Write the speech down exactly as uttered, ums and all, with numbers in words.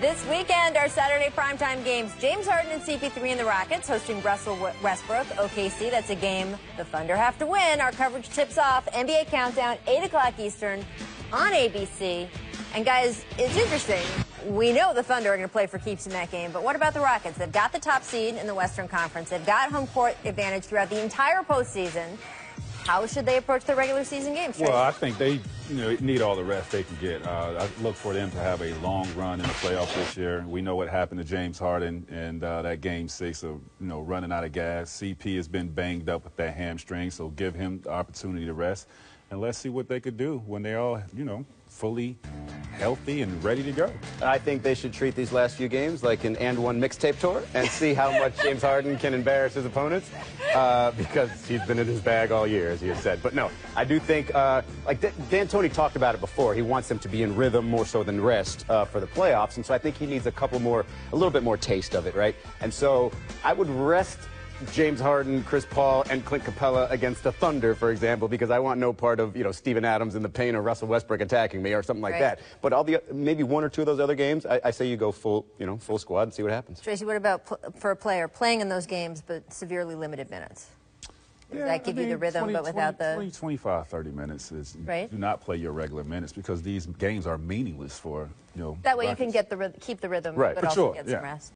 This weekend, our Saturday primetime games. James Harden and C P three and the Rockets hosting Russell Westbrook. O K C, that's a game the Thunder have to win. Our coverage tips off. N B A Countdown, eight o'clock Eastern on A B C. And guys, it's interesting. We know the Thunder are going to play for keeps in that game, but what about the Rockets? They've got the top seed in the Western Conference. They've got home court advantage throughout the entire postseason. How should they approach their regular season games? Well, I think they you know, need all the rest they can get. Uh, I look for them to have a long run in the playoffs this year. We know what happened to James Harden and uh, that game six of you know running out of gas. C P has been banged up with that hamstring, so give him the opportunity to rest. And let's see what they could do when they're all, you know, fully healthy and ready to go. I think they should treat these last few games like an and one mixtape tour and see how much James Harden can embarrass his opponents uh, because he's been in his bag all year, as he has said. But no, I do think, uh, like Dan Tony talked about it before, he wants them to be in rhythm more so than rest uh, for the playoffs. And so I think he needs a couple more, a little bit more taste of it, right? And so I would rest James Harden, Chris Paul, and Clint Capella against the Thunder, for example, because I want no part of, you know, Steven Adams in the paint or Russell Westbrook attacking me or something like right. that. But all the maybe one or two of those other games, I, I say you go full, you know, full squad and see what happens. Tracy, what about pl for a player playing in those games but severely limited minutes? Does yeah, that give I mean, you the rhythm, twenty, but without twenty, the twenty, twenty-five, thirty minutes is right? Do not play your regular minutes because these games are meaningless for you know. That way Rockets. you can get the keep the rhythm, right, but for also sure. get yeah. some rest.